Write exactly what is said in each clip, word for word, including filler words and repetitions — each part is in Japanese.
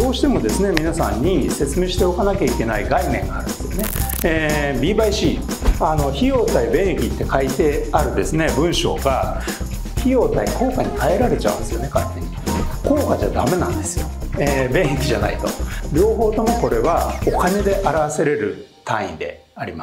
どうしてもですね皆さんに説明しておかなきゃいけない概念があるんですよね。えー、B by C あの費用対便益って書いてあるですね文章が費用対効果に変えられちゃうんですよね。勝手に効果じゃダメなんですよ、えー、便益じゃないと。両方ともこれはお金で表せれる単位であります。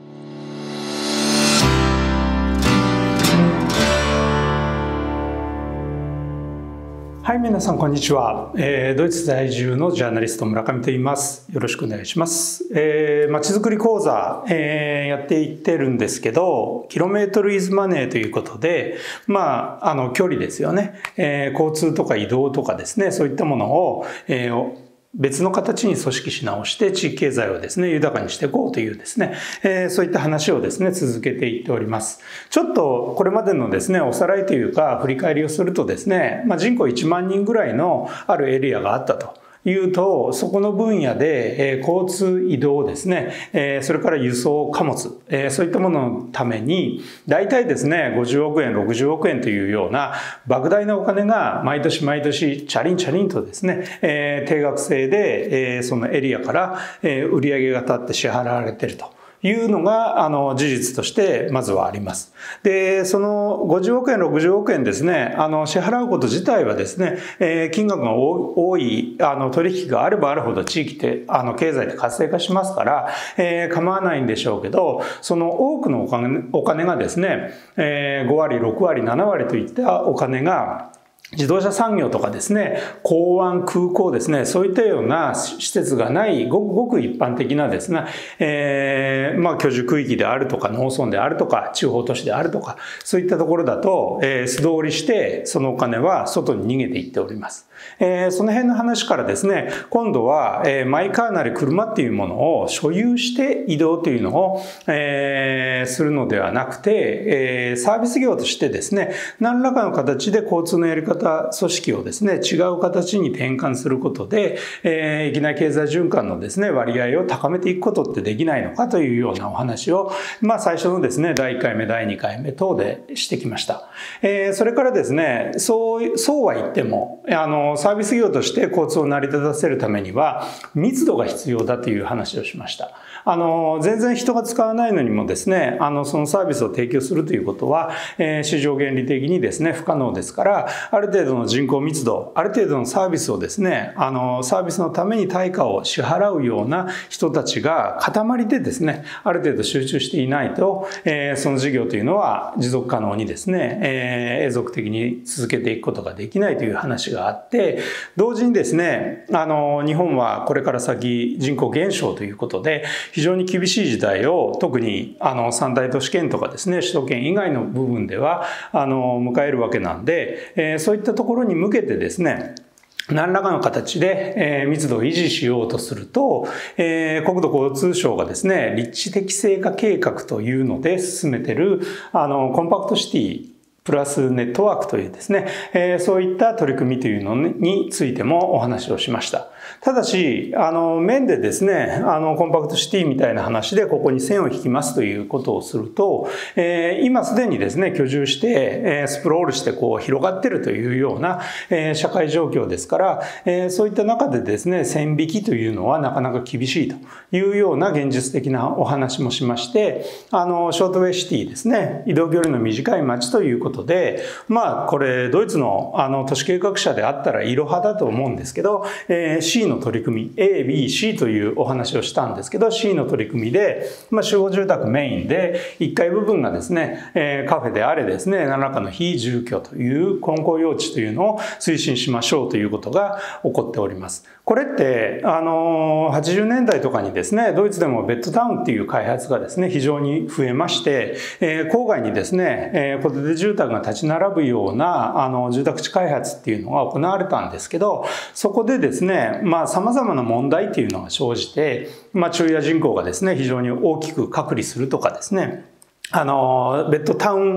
はい、皆さんこんにちは、えー、ドイツ在住のジャーナリスト村上と言います。よろしくお願いします。えー、まちづくり講座、えー、やっていってるんですけど、キロメートルイズマネーということで、まあ、あの距離ですよね、えー、交通とか移動とかですね、そういったものを、えー別の形に組織し直して地域経済をですね豊かにしていこうというですね、えー、そういった話をですね続けていっております。ちょっとこれまでのですねおさらいというか振り返りをするとですね、まあ、人口いちまんにんぐらいのあるエリアがあったというと、そこの分野で、えー、交通移動ですね、えー、それから輸送貨物、えー、そういったもののために大体ですねごじゅうおくえんろくじゅうおくえんというような莫大なお金が毎年毎年チャリンチャリンとですね、えー、定額制で、えー、そのエリアから、えー、売上が立って支払われているというのがあの事実としてまずはあります。で、そのごじゅうおくえんろくじゅうおくえんですね、あの支払うこと自体はですね、えー、金額が多いあの取引があればあるほど地域ってあの経済って活性化しますから、えー、構わないんでしょうけど、その多くのお金、お金がですね、えー、ごわりろくわりななわりといったお金が自動車産業とかですね、港湾空港ですね、そういったような施設がないごくごく一般的なですね、えー、まあ居住区域であるとか農村であるとか地方都市であるとかそういったところだと、えー、素通りしてそのお金は外に逃げていっております。えー、その辺の話からですね、今度は、えー、マイカーなり車っていうものを所有して移動というのを、えー、するのではなくて、えー、サービス業としてですね、何らかの形で交通のやり方組織をですね違う形に転換することで、えー、域内経済循環のですね割合を高めていくことってできないのかというようなお話を、まあ、最初のですねだいいっかいめだいにかいめ等でしてきました。えー、それからですねそうそうは言ってもあのサービス業として交通を成り立たせるためには密度が必要だという話をしました。あの全然人が使わないのにもですねあのそのサービスを提供するということは、えー、市場原理的にですね不可能ですから、ある程度の人口密度、ある程度のサービスをですねあのサービスのために対価を支払うような人たちが塊でですねある程度集中していないと、えー、その事業というのは持続可能にですね、えー、永続的に続けていくことができないという話があって、同時にですねあの日本はこれから先人口減少ということで非常に厳しい時代を特にあの三大都市圏とかですね首都圏以外の部分ではあの迎えるわけなんで、えー、そういったところに向けてですね何らかの形で、えー、密度を維持しようとすると、えー、国土交通省がですね立地適正化計画というので進めているあのコンパクトシティプラスネットワークというですね、えー、そういった取り組みというのについてもお話をしました。ただし、あの、面でですね、あの、コンパクトシティみたいな話でここに線を引きますということをすると、えー、今すでにですね、居住して、えー、スプロールしてこう広がってるというような、えー、社会状況ですから、えー、そういった中でですね、線引きというのはなかなか厳しいというような現実的なお話もしまして、あの、ショートウェイシティですね、移動距離の短い街ということで、まあこれドイツのあの都市計画者であったらイロハだと思うんですけど、えー、C の取り組み エービーシー というお話をしたんですけど、 C の取り組みで、まあ、集合住宅メインでいっかい部分がですね、えー、カフェであれですね何らかの非住居という混合用地というのを推進しましょうということが起こっております。これってあのはちじゅうねんだいとかにですねドイツでもベッドタウンっていう開発がですね非常に増えまして、えー、郊外にですね、えー、戸建て住宅が立ち並ぶようなあの住宅地開発っていうのが行われたんですけど、そこでですねまあ様々な問題っていうのが生じて、まあ、昼夜人口がですね非常に大きく隔離するとかですね、あのベッドタウン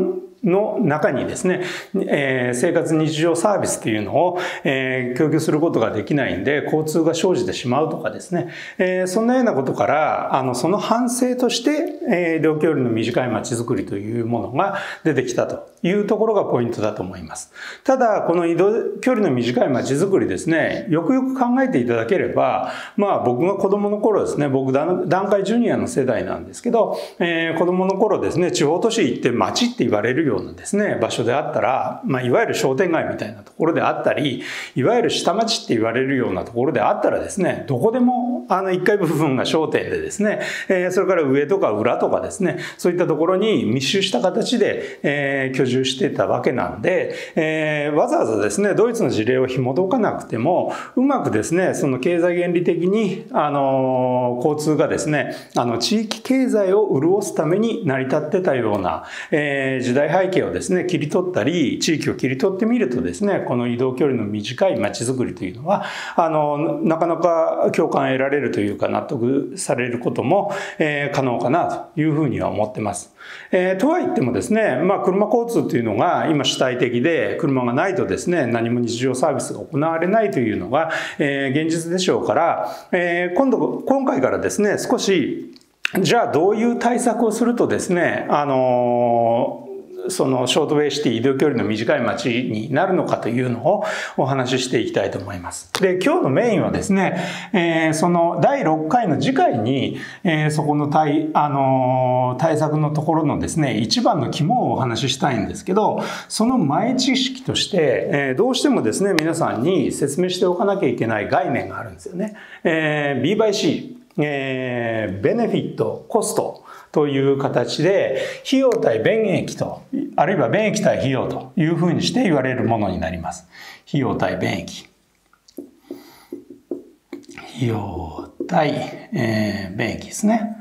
の中にですね、えー、生活日常サービスっていうのを、えー、供給することができないんで、交通が生じてしまうとかですね、えー、そんなようなことから、あの、その反省として、えー、移動距離の短い街づくりというものが出てきたというところがポイントだと思います。ただ、この移動距離の短い街づくりですね、よくよく考えていただければ、まあ僕が子供の頃ですね、僕団塊ジュニアの世代なんですけど、えー、子供の頃ですね、地方都市行って街って言われるようなですね、場所であったら、まあ、いわゆる商店街みたいなところであったり、いわゆる下町って言われるようなところであったらですね、どこでもあのいっかい部分が商店でですね、えー、それから上とか裏とかですね、そういったところに密集した形で、えー、居住してたわけなんで、えー、わざわざですね、ドイツの事例を紐解かなくても、うまくですね、その経済原理的に、あのー、交通がですね、あの、地域経済を潤すために成り立ってたような、えー、時代背景をですね、切り取ったり、地域を切り取ってみるとですね、この移動距離の短い街づくりというのは、あの、なかなか共感得られるというか納得されることも、えー、可能かなというふうには思ってます。えー、とは言ってもですね、まあ、車交通というのが今主体的で、車がないとですね、何も日常サービスが行われないというのが、えー、現実でしょうから、えー、今度、今回からですね、少し、じゃあどういう対策をするとですね、あのー、そのショートウェイシティ移動距離の短い街になるのかというのをお話ししていきたいと思います。で、今日のメインはですね、えー、そのだいろっかいの次回に、えー、そこの対、あのー、対策のところのですね、一番の肝をお話ししたいんですけど、その前知識として、えー、どうしてもですね、皆さんに説明しておかなきゃいけない概念があるんですよね。えー、ビーバイシー、えー、ベネフィット、コスト、という形で、費用対便益と、あるいは便益対費用というふうにして言われるものになります。費用対便益。費用対、えー、便益ですね。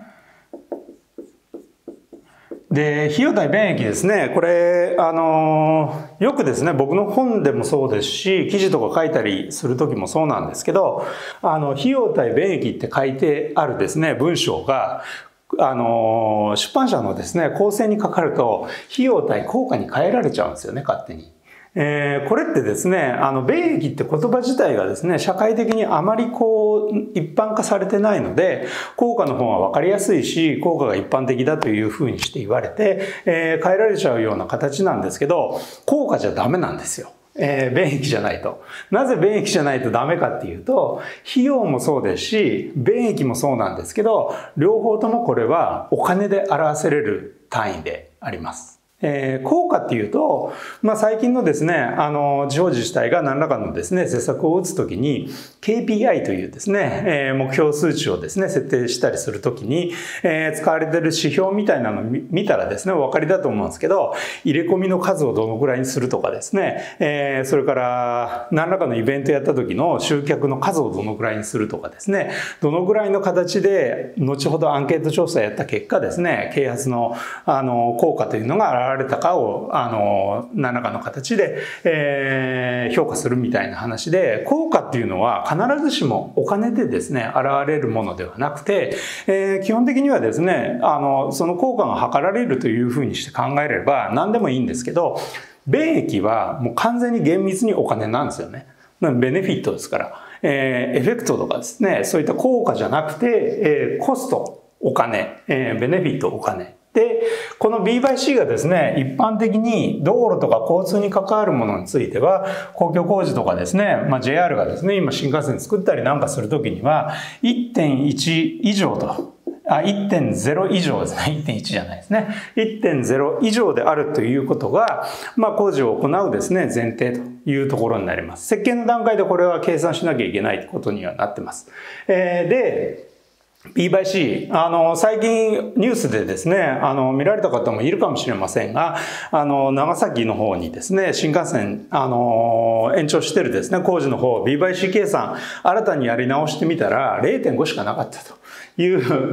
で、費用対便益ですね。これ、あのー、よくですね、僕の本でもそうですし、記事とか書いたりするときもそうなんですけど、あの、費用対便益って書いてあるですね、文章が、あの、出版社のですね、構成にかかると、費用対効果に変えられちゃうんですよね、勝手に。えー、これってですね、あの、便益って言葉自体がですね、社会的にあまりこう、一般化されてないので、効果の方が分かりやすいし、効果が一般的だというふうにして言われて、えー、変えられちゃうような形なんですけど、効果じゃダメなんですよ。えー、便益じゃないと。なぜ便益じゃないとダメかっていうと、費用もそうですし、便益もそうなんですけど、両方ともこれはお金で表せれる単位であります。えー、効果っていうと、まあ、最近のですね、あの、地方自治体が何らかのですね、施策を打つときに、ケーピーアイ というですね、えー、目標数値をですね、設定したりするときに、えー、使われている指標みたいなのを見たらですね、お分かりだと思うんですけど、入れ込みの数をどのくらいにするとかですね、えー、それから、何らかのイベントやった時の集客の数をどのくらいにするとかですね、どのくらいの形で、後ほどアンケート調査やった結果ですね、啓発の、あの、効果というのが現れれたかを、あの、何らかの形で、えー、評価するみたいな話で、効果っていうのは必ずしもお金でですね、現れるものではなくて、えー、基本的にはですね、あの、その効果が測られるというふうにして考えれば何でもいいんですけど、便益はもう完全に厳密にお金なんですよね。ベネフィットですから、えー、エフェクトとかですね、そういった効果じゃなくて、えー、コスト、お金、えー、ベネフィット、お金。で、この ビーバイシー がですね、一般的に道路とか交通に関わるものについては、公共工事とかですね、まあ、ジェイアール がですね、今新幹線作ったりなんかするときには、いってんいち 以上と、あ、いってんゼロ 以上ですね。いってんいち じゃないですね。いってんゼロ 以上であるということが、まあ、工事を行うですね、前提というところになります。設計の段階でこれは計算しなきゃいけないことにはなってます。えー、で、ビーバイシー、あの、最近ニュースでですね、あの、見られた方もいるかもしれませんが、あの、長崎の方にですね、新幹線、あの、延長してるですね、工事の方、ビーバイシー 計算、新たにやり直してみたら れいてんご しかなかったという、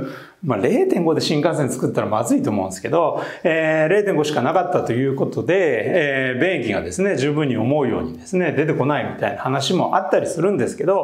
まあ れいてんご で新幹線作ったらまずいと思うんですけど、えー、れいてんご しかなかったということで、えー、便益がですね、十分に思うようにですね、出てこないみたいな話もあったりするんですけど、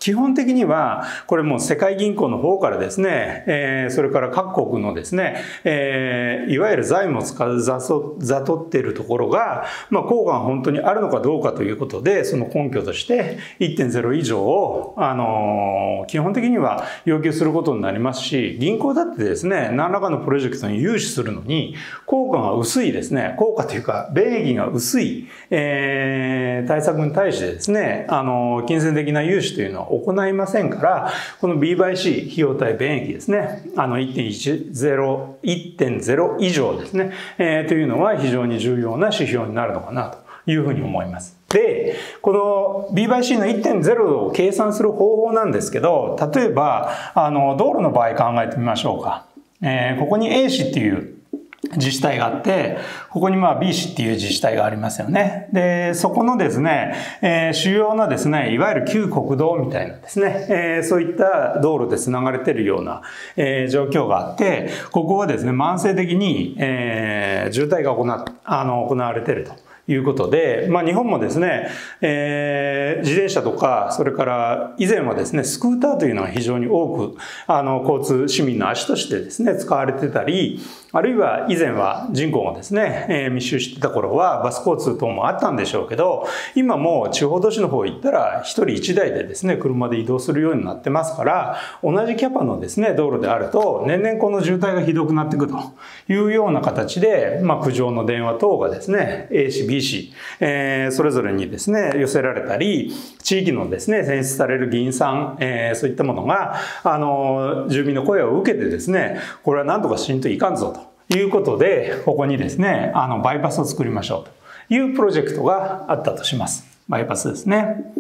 基本的には、これもう世界銀行の方からですね、えー、それから各国のですね、えー、いわゆる財務を使うざそ、ざとっているところが、まあ、効果が本当にあるのかどうかということで、その根拠として いってんゼロ 以上を、あのー、基本的には要求することになりますし、銀行だってですね、何らかのプロジェクトに融資するのに、効果が薄いですね、効果というか、便益が薄い、えー、対策に対してですね、あのー、金銭的な融資というのは行いませんから、この B by C 費用対便益ですね、あの いってんゼロ いってんゼロ 以上ですね、えー、というのは非常に重要な指標になるのかなというふうに思います。で、この B by C の いってんゼロ を計算する方法なんですけど、例えば、あの、道路の場合考えてみましょうか。えー、ここに A 市っていう自治体があって、ここにまあ B 市っていう自治体がありますよね。で、そこのですね、えー、主要なですね、いわゆる旧国道みたいなですね、えー、そういった道路で繋がれているような、えー、状況があって、ここはですね、慢性的に、えー、渋滞が行っ、あの、行われていると。いうことで、まあ日本もですね、えー、自転車とか、それから以前はですね、スクーターというのは非常に多く、あの、交通市民の足としてですね、使われてたり、あるいは以前は人口がですね、えー、密集してた頃はバス交通等もあったんでしょうけど、今もう地方都市の方行ったら一人一台でですね、車で移動するようになってますから、同じキャパのですね、道路であると、年々この渋滞がひどくなっていくというような形で、まあ苦情の電話等がですね、A 市、B 市、えー、それぞれにですね、寄せられたり、地域のですね、選出される議員さん、えー、そういったものが、あの、住民の声を受けてですね、これは何とかしんといかんぞと。いうことで、ここにですね、あの、バイパスを作りましょうというプロジェクトがあったとします。バイパスですね。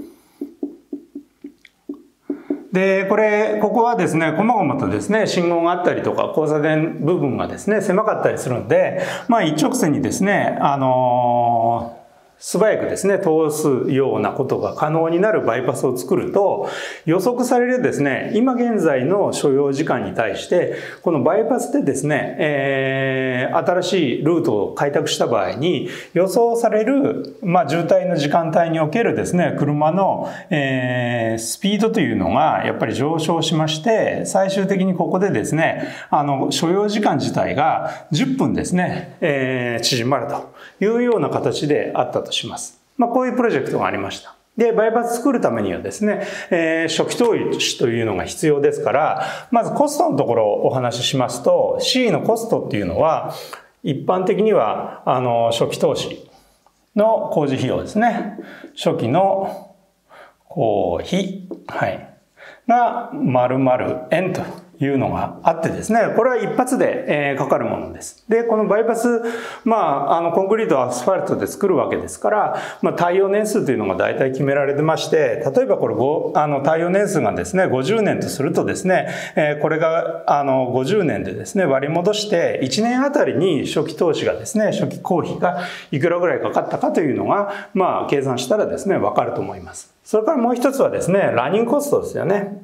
で、これ、ここはですね、細々とですね、信号があったりとか、交差点部分がですね、狭かったりするんで、まあ一直線にですね、あのー、素早くですね、通すようなことが可能になるバイパスを作ると、予測されるですね、今現在の所要時間に対して、このバイパスでですね、えー、新しいルートを開拓した場合に、予想される、まあ、渋滞の時間帯におけるですね、車の、えー、スピードというのがやっぱり上昇しまして、最終的にここでですね、あの、所要時間自体がじゅっぷんですね、えー、縮まるというような形であったとします。まあ、こういうプロジェクトがありました。で、バイパス作るためにはですね、えー、初期投資というのが必要ですから、まずコストのところをお話ししますと、C のコストっていうのは、一般的には、あの、初期投資の工事費用ですね。初期の工費、はい。が、〇〇円というのがあってですね、これは一発で、えー、かかるものです。で、このバイパス、まあ、あの、コンクリート、アスファルトで作るわけですから、まあ、耐用年数というのが大体決められてまして、例えばこれ、あの、耐用年数がですね、ごじゅうねんとするとですね、えー、これが、あの、ごじゅうねんでですね、割り戻して、いちねんあたりに初期投資がですね、初期工費がいくらぐらいかかったかというのが、まあ、計算したらですね、わかると思います。それからもう一つはですね、ランニングコストですよね。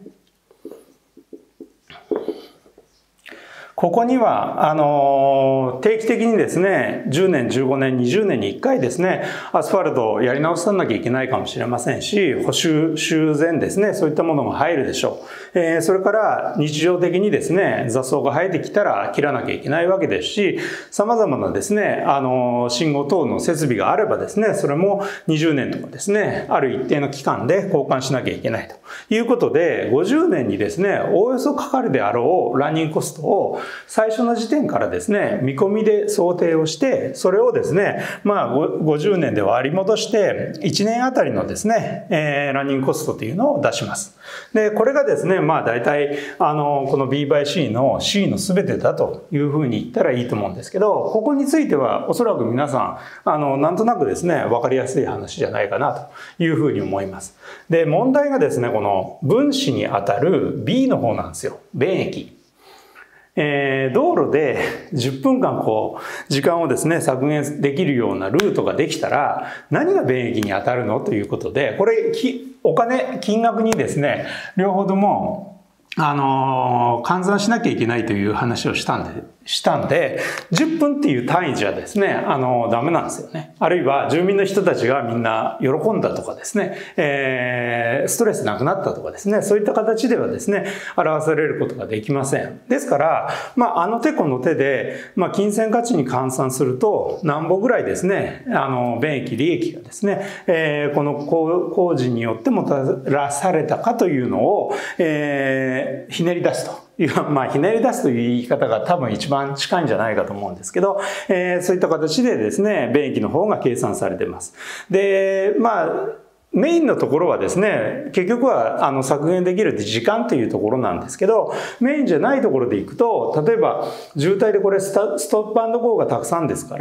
ここには、あの、定期的にですね、じゅうねん、じゅうごねん、にじゅうねんにいっかいですね、アスファルトをやり直さなきゃいけないかもしれませんし、補修、修繕ですね、そういったものが入るでしょう。えー、それから日常的にですね、雑草が生えてきたら切らなきゃいけないわけですし、様々なですね、あの、信号等の設備があればですね、それもにじゅうねんとかですね、ある一定の期間で交換しなきゃいけないということで、ごじゅうねんにですね、おおよそかかるであろうランニングコストを最初の時点からですね、見込みで想定をして、それをですね、まあごじゅうねんで割り戻して、いちねんあたりのですね、えー、ランニングコストというのを出します。で、これがですね、まあ大体、あの、この B by C の C の全てだというふうに言ったらいいと思うんですけど、ここについてはおそらく皆さん、あの、なんとなくですね、わかりやすい話じゃないかなというふうに思います。で、問題がですね、この分子にあたる B の方なんですよ。便益。えー、道路でじゅっぷんかんこう、時間をですね、削減できるようなルートができたら、何が便益に当たるのということで、これ、お金、金額にですね、両方とも、あのー、換算しなきゃいけないという話をしたんで、 したんで、じゅっぷんっていう単位じゃですね、あの、ダメなんですよね。あるいは住民の人たちがみんな喜んだとかですね、えー、ストレスなくなったとかですね、そういった形ではですね、表されることができません。ですから、まあ、あの手この手で、まあ、金銭価値に換算すると、何歩ぐらいですね、あの、便益、利益がですね、えー、この工事によってもたらされたかというのを、えー、ひねり出すと。まあ、ひねり出すという言い方が多分一番近いんじゃないかと思うんですけど、えー、そういった形でですね、便益の方が計算されています。で、まあ、メインのところはですね、結局はあの削減できる時間というところなんですけど、メインじゃないところでいくと、例えば渋滞でこれスタストップ&ゴーがたくさんですから、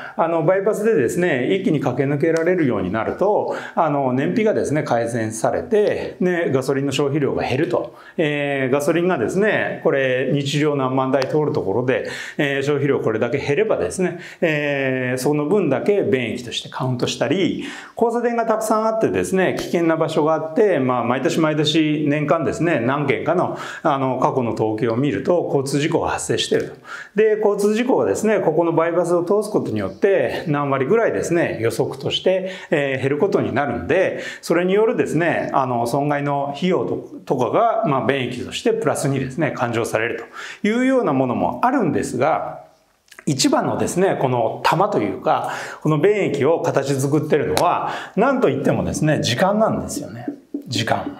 あのバイパスでですね、一気に駆け抜けられるようになると、あの燃費がですね、改善されて、ね、ガソリンの消費量が減ると。えー、ガソリンがですね、これ日常何万台通るところで、えー、消費量これだけ減ればですね、えー、その分だけ便益としてカウントしたり、交差点がたくさんあってですね、危険な場所があって、まあ、毎年毎年年間ですね、何件かの、あの、過去の統計を見ると、交通事故が発生していると。で、交通事故がですね、ここのバイパスを通すことによって、何割ぐらいですね、予測として、えー、減ることになるんで、それによるですね、あの、損害の費用とかが、まあ、便益としてプラスにですね、勘定されるというようなものもあるんですが、一番のですね、この玉というか、この便益を形作っているのは、何と言ってもですね、時間なんですよね。時間。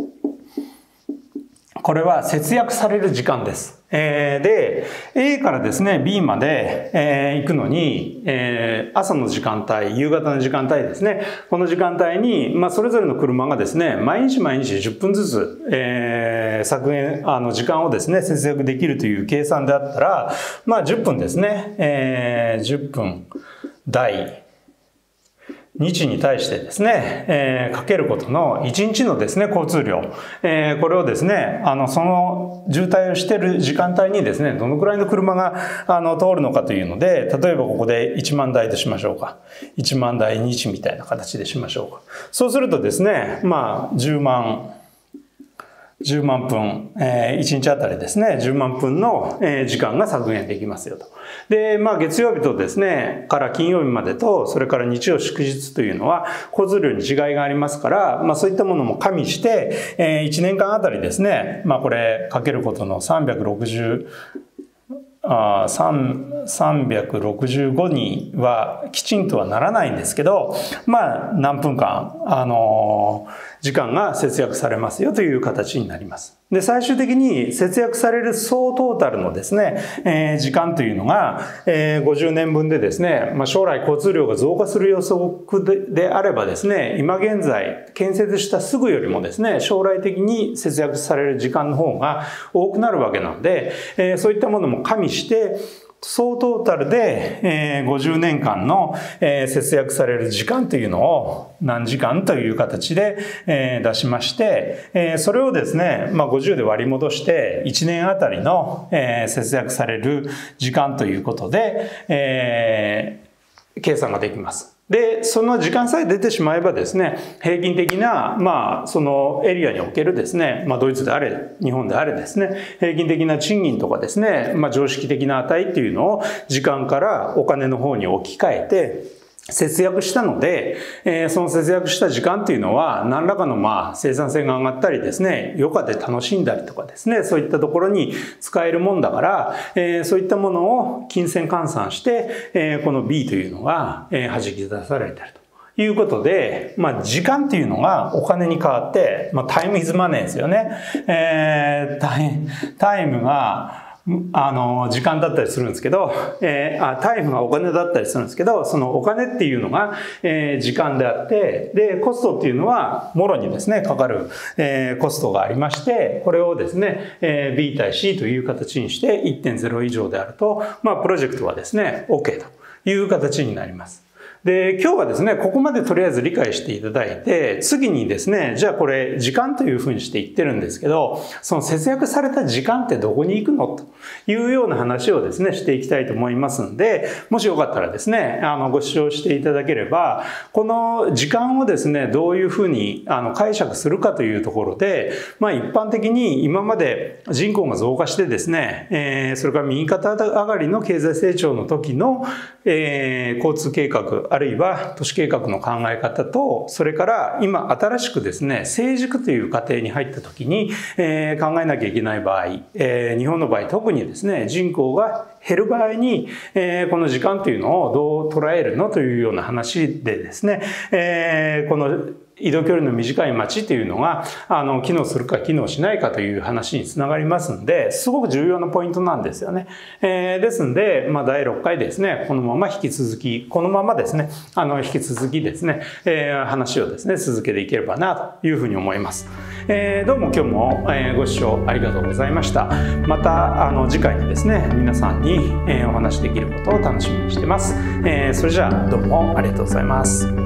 これは節約される時間です。えー、で、A からですね、B まで、えー、行くのに、えー、朝の時間帯、夕方の時間帯ですね、この時間帯に、まあ、それぞれの車がですね、毎日毎日じゅっぷんずつ、えー、削減、あの、時間をですね、節約できるという計算であったら、まあ、じゅっぷんですね、えー、じゅっぷん台、日に対してですね、えー、かけることのいちにちのですね、交通量、えー、これをですね、あの、その渋滞をしている時間帯にですね、どのくらいの車が、あの、通るのかというので、例えばここでいちまんだいとしましょうか。いちまんだい日みたいな形でしましょうか。そうするとですね、まあ、じゅうまん、じゅうまんぷん、えー、いちにちあたりですね、じゅうまんぷんの、えー、時間が削減できますよと。で、まあ月曜日とですね、から金曜日までと、それから日曜祝日というのは、交通量に違いがありますから、まあそういったものも加味して、えー、いちねんかんあたりですね、まあこれかけることのさんびゃくろくじゅう、あさんびゃくろくじゅうごにはきちんとはならないんですけど、まあ何分間、あのー、時間が節約されますよという形になります。で、最終的に節約される総トータルのですね、えー、時間というのが、えー、ごじゅうねんぶんでですね、まあ、将来交通量が増加する予測 で, であればですね、今現在建設したすぐよりもですね、将来的に節約される時間の方が多くなるわけなので、えー、そういったものも加味して、総トータルで、えー、ごじゅうねんかんの、えー、節約される時間というのを何時間という形で、えー、出しまして、えー、それをですね、まあ、ごじゅうで割り戻していちねんあたりの、えー、節約される時間ということで、えー、計算ができます。で、その時間さえ出てしまえばですね、平均的な、まあ、そのエリアにおけるですね、まあ、ドイツであれ、日本であれですね、平均的な賃金とかですね、まあ、常識的な値っていうのを時間からお金の方に置き換えて、節約したので、えー、その節約した時間っていうのは何らかのまあ生産性が上がったりですね、余暇で楽しんだりとかですね、そういったところに使えるもんだから、えー、そういったものを金銭換算して、えー、この B というのが、えー、弾き出されているということで、まあ時間っていうのがお金に変わって、まあタイムイズマネーですよね。えー、タイ、タイムがあの、時間だったりするんですけど、えー、あ、タイムがお金だったりするんですけど、そのお金っていうのが、えー、時間であって、で、コストっていうのは、もろにですね、かかる、えー、コストがありまして、これをですね、えー、B 対 C という形にして いってんゼロ 以上であると、まあ、プロジェクトはですね、OK という形になります。 で、今日はですね、ここまでとりあえず理解していただいて、次にですね、じゃあこれ時間というふうにして言ってるんですけど、その節約された時間ってどこに行くのというような話をですね、していきたいと思いますんで、もしよかったらですね、あの、ご視聴していただければ、この時間をですね、どういうふうにあの解釈するかというところで、まあ一般的に今まで人口が増加してですね、えー、それから右肩上がりの経済成長の時の、えー、交通計画、あるいは都市計画の考え方と、それから今新しくですね、成熟という過程に入った時に、えー、考えなきゃいけない場合、えー、日本の場合特にですね、人口が減る場合に、えー、この時間というのをどう捉えるのというような話でですね、えー、この移動距離の短い街というのが、あの、機能するか機能しないかという話につながりますんで、すごく重要なポイントなんですよね。えー、ですんで、まあ、だいろっかいですね、このまま引き続き、このままですね、あの、引き続きですね、えー、話をですね、続けていければな、というふうに思います。えー、どうも今日も、えー、ご視聴ありがとうございました。また、あの、次回にですね、皆さんに、えー、お話しできることを楽しみにしてます。えー、それじゃあ、どうもありがとうございます。